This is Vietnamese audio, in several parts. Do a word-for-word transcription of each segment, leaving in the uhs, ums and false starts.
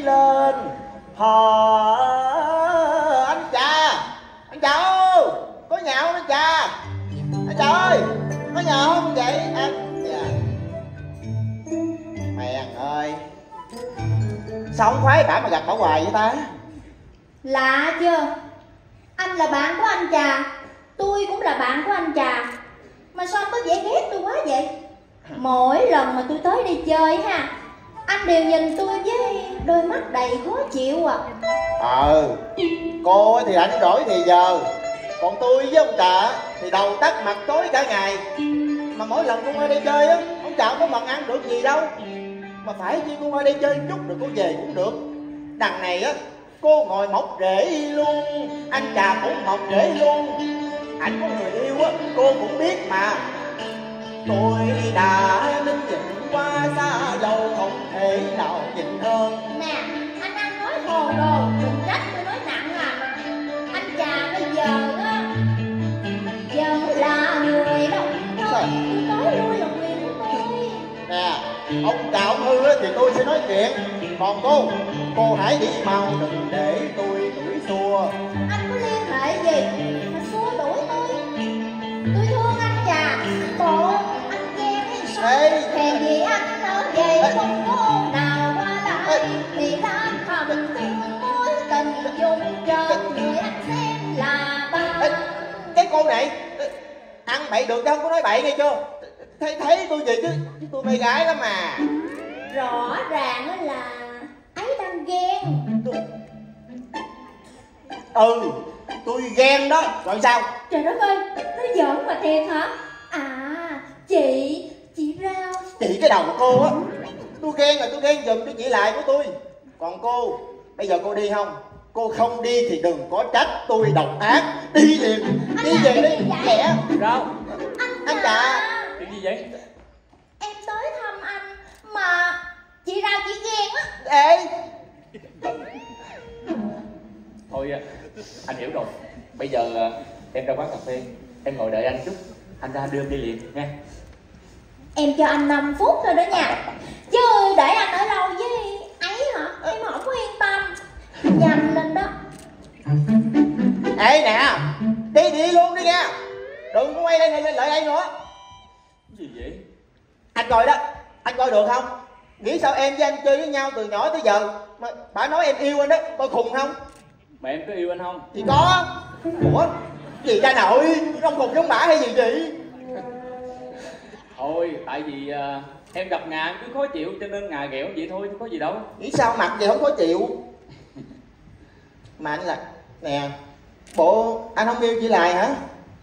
lên. Hò anh chà, anh chà ơi, có nhà không anh chà? Anh chà ơi, có nhà không vậy anh? Dạ. Mèn ơi, sao không khoái cả mà gặp bà hoài vậy ta? Lạ chưa? Anh là bạn của anh Trà, tôi cũng là bạn của anh Trà, mà sao anh có vẻ ghét tôi quá vậy? Mỗi lần mà tôi tới đi chơi ha, anh đều nhìn tôi với đôi mắt đầy khó chịu à. Ờ, cô thì rảnh rỗi thì giờ, còn tôi với ông Trà thì đầu tắt mặt tối cả ngày. Mà mỗi lần cô qua đây chơi á, ông Trà không có mần ăn được gì đâu. Mà phải chi cô qua đây chơi chút rồi cô về cũng được. Đằng này á, cô ngồi mọc rễ luôn, anh Trà cũng mọc rễ luôn. Anh có người yêu á, cô cũng biết mà. Tôi đã nín nhìn qua xa lâu, không thể nào nhìn hơn. Nè, anh ăn nói hồ đồ, đừng trách tôi nói nặng à. Anh Trà bây giờ á, giờ là người đồng thôi, tôi tới lui là quyền của tôi. Nè, ông Trà ông hư á thì tôi sẽ nói chuyện. Còn cô, cô hãy đi mau, đừng để tôi đuổi xua. Anh có liên hệ gì mà xua đuổi tôi? Tôi thương anh Trà, bộ anh ghen hay sao? Ê. Hèn gì anh ở về không có hôm nào qua lại, thì ra thầm thương mối tình dùng trần người anh xem là ba. Ê, cái cô này ăn bậy được chứ không có nói bậy nghe chưa? Thấy thấy tôi gì chứ, chứ tôi mê gái lắm mà. Rõ ràng á là ấy đang ghen. Ừ, tôi ghen đó, rồi sao? Trời đất ơi, nói giỡn mà thiệt hả? À, chị, chị Rao. Chị cái đầu của cô á, tôi ghen là tôi ghen giùm cho chị lại của tôi. Còn cô, bây giờ cô đi không? Cô không đi thì đừng có trách tôi độc ác. Đi liền, đi về đi, lẹ. Rao, Anh, anh Trà. chuyện gì vậy? Em tới thăm anh mà chị Rao chỉ ghen á. Ê, Thôi anh hiểu rồi. Bây giờ em ra quán cà phê, em ngồi đợi anh chút, anh ra đưa em đi liền nha. Em cho anh năm phút thôi đó nha. Chứ để anh ở lâu với ấy hả, em không có yên tâm. Nhanh lên đó. ê nè, đi đi luôn đi nha. Đừng có quay đây lại lại đây nữa. Cái gì vậy? Anh coi đó, anh coi được không? Nghĩ sao em với anh chơi với nhau từ nhỏ tới giờ mà bà nói em yêu anh đó, coi khùng không? Mà em có yêu anh không? Thì có. Ủa, gì cha nội, ông khùng giống bả hay gì vậy? Thôi, tại vì uh, em gặp Ngà em cứ khó chịu cho nên Ngà ghẹo vậy thôi, chứ có gì đâu. Nghĩ sao mặt vậy không khó chịu? Mà anh là, nè, bộ anh không yêu chị Lại hả?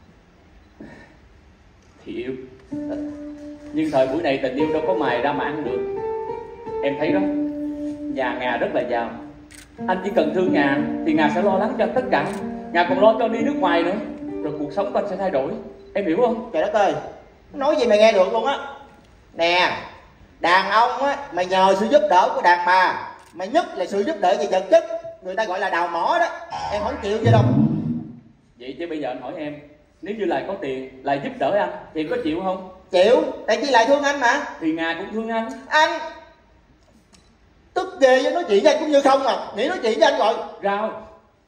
Thì yêu. Nhưng thời buổi này tình yêu đâu có mài ra mà ăn được. Em thấy đó, nhà Ngà rất là giàu. Anh chỉ cần thương Ngà thì Ngà sẽ lo lắng cho tất cả. Ngà còn lo cho đi nước ngoài nữa. Rồi cuộc sống của anh sẽ thay đổi. Em hiểu không? Trời đất ơi, nói gì mày nghe được luôn á. Nè, đàn ông á, mày nhờ sự giúp đỡ của đàn bà, mà nhất là sự giúp đỡ về vật chất, người ta gọi là đào mỏ đó. Em không chịu vậy đâu. Vậy chứ bây giờ anh hỏi em, nếu như Lại có tiền, Lại giúp đỡ anh thì có chịu không? Chịu, tại chị Lại thương anh mà. Thì Ngà cũng thương anh. Anh tức ghê với nói chuyện với anh cũng như không à. Nghĩ nói chuyện với anh rồi. Rao,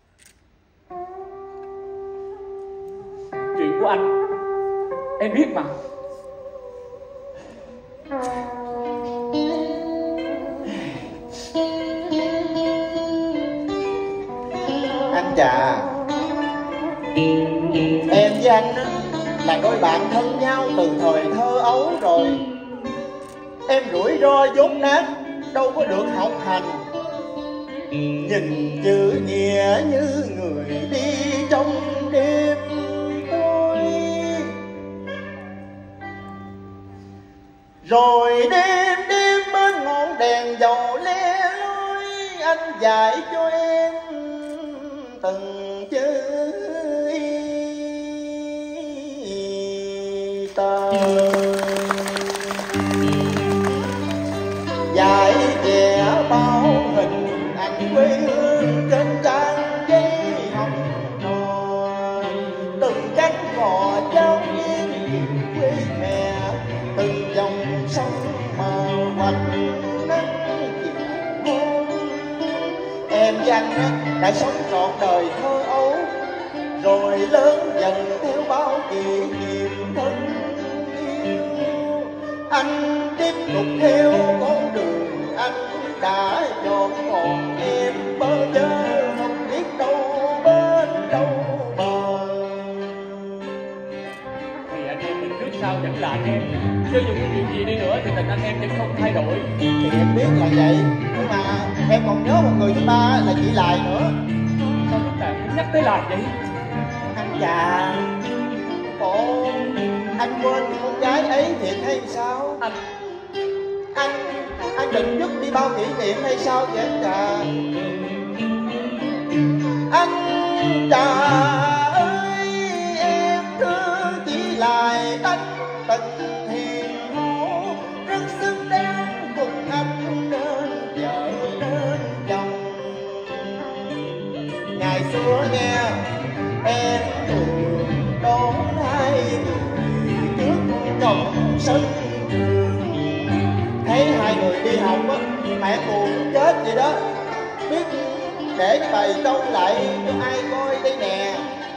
chuyện của anh em biết mà. Anh Trà, em với anh á, là đôi bạn thân nhau từ thời thơ ấu rồi. Em rủi ro dốt nát, đâu có được học hành. Nhìn chữ nghĩa như người đi trong đêm tối. Rồi đêm đêm bên ngọn đèn dầu le lối, anh dạy cho em từng chữ tờ, dạy vẽ bao hình ảnh quê hương trên trang giấy học trò. Từng cánh cò trao nghiêng nhìn quê mẹ, từng dòng sông màu vạch nắng chiều hôm. với anh á đã sống trọn đời thơ ấu, rồi lớn dần theo bao kỷ niệm thân yêu. Anh tiếp tục theo con đường anh đã chọn, còn em bơ vơ không biết đâu bên đâu bờ. Thì anh em mình trước sau vẫn là anh em, cho dù có chuyện gì đi nữa thì tình anh em vẫn không thay đổi. Thì em biết là vậy, nhưng mà em còn nhớ một người thứ ba là chị Lài nữa. Sao lúc nào cũng nhắc tới Lài vậy? Anh già, ồ, anh quên con gái ấy thiệt hay sao? Anh Anh, anh định dứt đi bao kỷ niệm hay sao vậy anh già? Anh già ơi, em thương chỉ lại anh tình hiền hổ, rất xứng đáng cùng anh nên vợ nên chồng. Ngày xưa nghe em thường đón hai người trước cổng sân trường, thấy hai người đi học á, mẹ buồn chết vậy đó, biết để bày trông lại cho ai coi đây nè.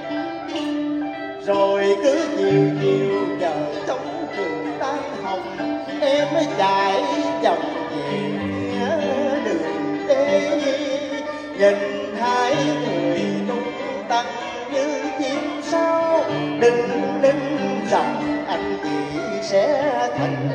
Rồi cứ chiều chiều chờ trong trường tan học, em mới chạy vòng về phía đường đây, nhìn hai người tung tăng như chim sao, đinh đinh rằng anh chị sẽ thành.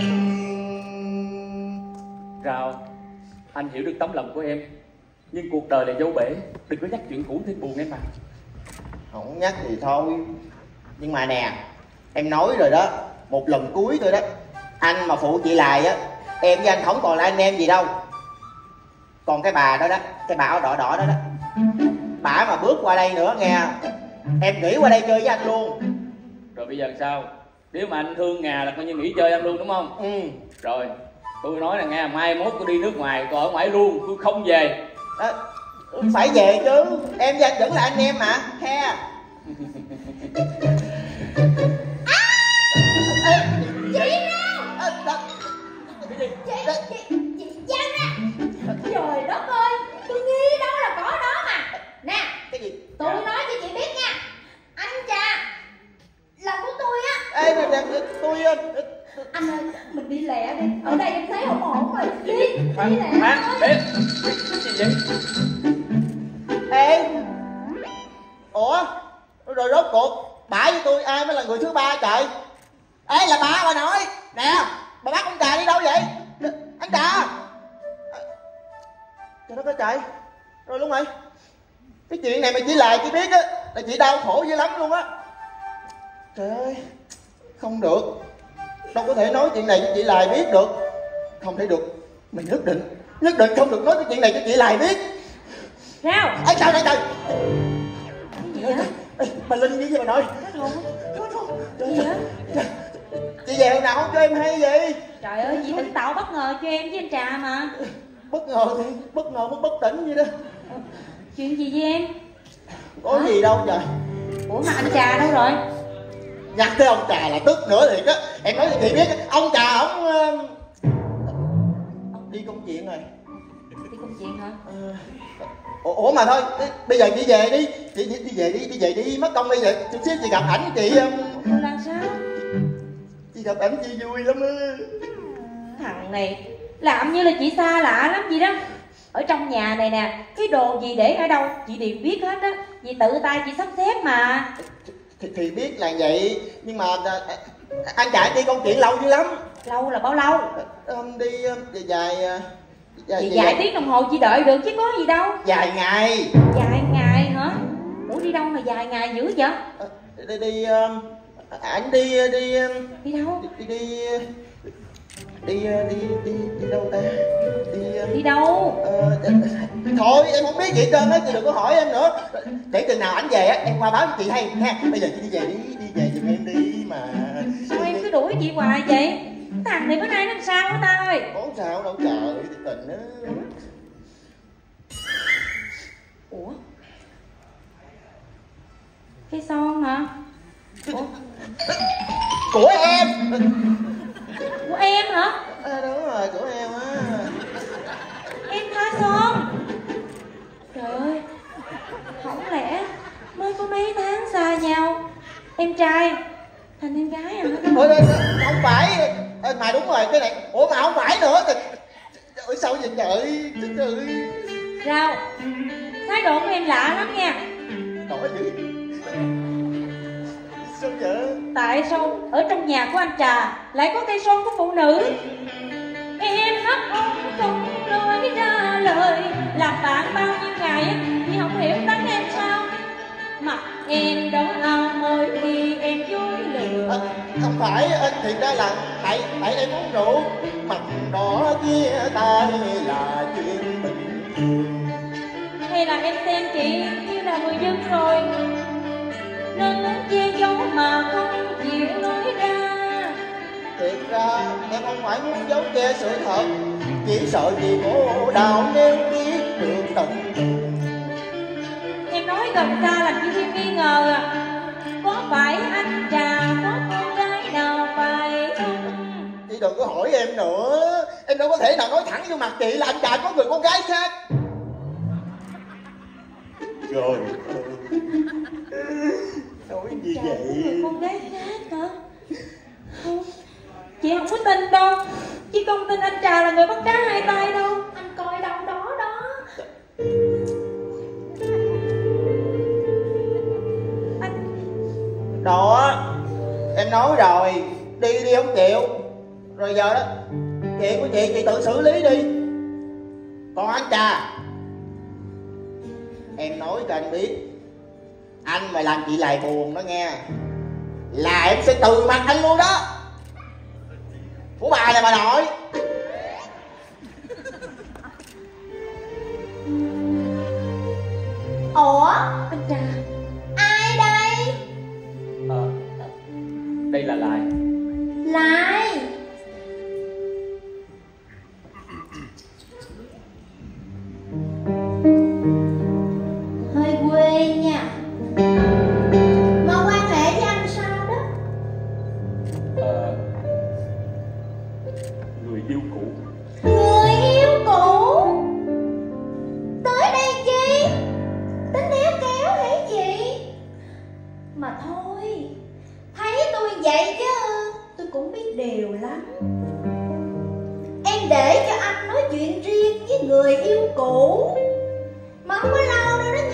Rào, anh hiểu được tấm lòng của em, nhưng cuộc đời là dấu bể, đừng có nhắc chuyện cũ thêm buồn em mà. Không nhắc thì thôi, nhưng mà nè, em nói rồi đó, một lần cuối thôi đó, anh mà phụ chị Lài á, em với anh không còn là anh em gì đâu. Còn cái bà đó đó, cái bà áo đỏ đỏ đó đó, bà mà bước qua đây nữa nghe, em nghỉ qua đây chơi với anh luôn. Rồi bây giờ sao? Nếu mà anh thương Ngà là coi như nghỉ chơi anh luôn đúng không? Ừ. Rồi, tôi nói là nghe, mai mốt tôi đi nước ngoài, tôi ở ngoài luôn, tôi không về. À, phải về chứ, em với anh vẫn là anh em mà, he. Chị đâu? Cái gì? Chị, chị, chị Giang ra. Trời đất ơi, tôi nghi đâu là có đó mà. Nè, Cái gì? tôi nói cho chị biết nha, anh Trà là của tôi á. Ê, nè, nè, tôi... Anh ơi, mình đi lẹ đi, ở đây em thấy không ổn rồi. Đi, đi lẹ Khoan, thôi. để, cái gì vậy? Ê, ủa, rồi rốt cuộc bả với tôi ai mới là người thứ ba trời? Ê, là bà bà nội. Nè, bà bắt con Trà đi đâu vậy? Anh Trà. Trời đất ơi trời. Rồi luôn rồi. Cái chuyện này mà chỉ Lài chỉ biết á, là chị đau khổ dữ lắm luôn á. Trời ơi, không được, đâu có thể nói chuyện này cho chị Lài biết được. Không thể được, mình nhất định nhất định không được nói cái chuyện này cho chị Lài biết. Rao. Ê, trời ơi trời. Cái gì hả? Ê, bà Linh như vậy bà nội. Cái gì hả? Chị về hôm nào không cho em hay gì? Trời ơi, chị tỉnh tạo bất ngờ cho em với anh Trà mà. Bất ngờ thì bất ngờ mất bất tỉnh vậy đó. Chuyện gì với em? Có Hả? gì đâu trời. Ủa mà anh Trà đâu rồi? Nhắc tới ông Trà là tức nữa thiệt á. Em nói cho chị biết, ông Trà ổng uh... đi công chuyện rồi. Đi công chuyện hả? Uh... Ủa mà thôi, bây giờ chị về đi. Chị đi, đi về đi, đi về đi, mất công bây giờ chút xíu chị gặp ảnh chị um... Làm sao? Chị gặp ảnh chị vui lắm á. Thằng này làm như là chị xa lạ lắm gì đó. Ở trong nhà này nè, cái đồ gì để ở đâu chị đều biết hết á. Vì tự tay chị sắp xếp mà. Thì, thì biết là vậy, nhưng mà anh Trà đi công chuyện lâu dữ lắm. Lâu là bao lâu? Um, đi dài dài dài, chị dài tiếng đồng hồ chị đợi được chứ có gì đâu. Dài ngày. Dài ngày hả? Ủa đi đâu mà dài ngày dữ vậy? À, đi đi um, anh đi đi đi đâu? Đi đi đi đi đi, đi, đi đâu ta? Đi um, đi đâu? Uh, thôi em không biết vậy trơn á, chị đừng có hỏi em nữa. Để chừng nào ảnh về á em qua báo cho chị hay ha. Bây giờ chị đi về đi, đi về giùm em đi mà. Sao em cứ đuổi chị hoài vậy? Thằng này bữa nay nó làm sao hả ta ơi? Không sao đâu trời, thiệt tình á. Ủa? Cái son hả? Ủa? Của em. Của em hả? À, đúng rồi, của em á. Em tha son. mà đúng rồi cái này. Ủa mà không phải nữa. Ủa sao vậy trời? Trời ơi. Rau, thái độ của em lạ lắm nha. Nổi dữ. Sao vậy? Tại sao ở trong nhà của anh Trà lại có cây son của phụ nữ? Em ấp ống không nói ra lời, làm bạn bao nhiêu ngày nhưng không hiểu tánh em sao. Mặt em đỏ ao mỗi khi em vui lừa. À, không phải, thiệt ra là tại tại em uống rượu. Mặt đỏ kia tay là chuyện bình thường. Hay là em xem chị như là người dân rồi nên muốn che giấu mà không chịu nói ra. Thiệt ra em không phải muốn giấu che sự thật, chỉ sợ vì khổ đau nếu biết được tận cùng. Em nói gần xa làm chị thêm nghi ngờ à. Có phải anh Trà có con gái nào phải không? Chị đừng có hỏi em nữa. Em đâu có thể nào nói thẳng vô mặt chị là anh Trà có người con gái khác. Rồi nói gì Trà vậy? có người con gái khác hả? Không, chị không có tin đâu. Chị không tin anh Trà là người bắt cá hai tay đâu. Anh coi đâu đó đó. Anh... Đó, em nói rồi, đi đi không chịu. Rồi giờ đó, chuyện của chị chị tự xử lý đi. Còn anh Trà, em nói cho anh biết, anh mà làm chị lại buồn đó nghe, là em sẽ từ mặt anh luôn đó. Của bà này bà nội. Ủa, anh Trà, ai đây? Ờ, đây là Lại. Lại. Hơi quê nha. Mà quan hệ với anh sao đó? Ờ, người yêu cũ. Người yêu cũ? Tới đây chi? Tính đéo kéo hả chị? Mà thôi, thấy tôi vậy chứ tôi cũng biết điều lắm. Em để cho anh nói chuyện riêng với người yêu cũ. Mà không có lâu đâu đó